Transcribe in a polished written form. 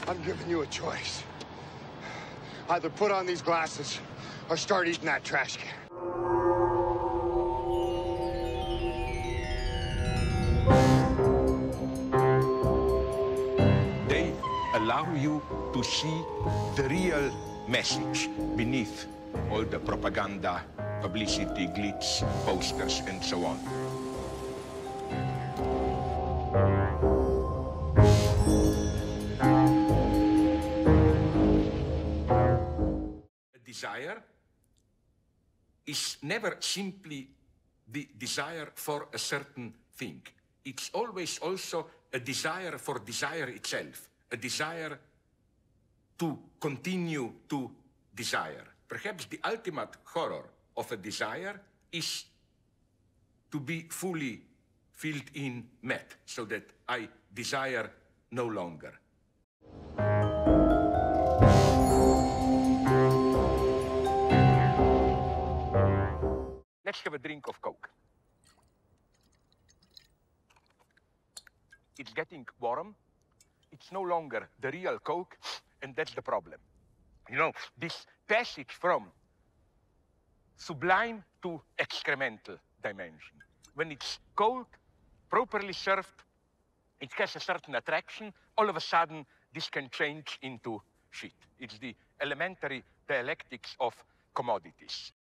I'm giving you a choice. Either put on these glasses or start eating that trash can. They allow you to see the real message beneath all the propaganda, publicity, glitz, posters, and so on. A desire is never simply the desire for a certain thing. It's always also a desire for desire itself, a desire to continue to desire. Perhaps the ultimate horror of a desire is to be fully filled in, met, so that I desire no longer. Let's have a drink of Coke. It's getting warm. It's no longer the real Coke, and that's the problem. You know, this passage from sublime to excremental dimension. When it's cold, properly served, it has a certain attraction. All of a sudden, this can change into shit. It's the elementary dialectics of commodities.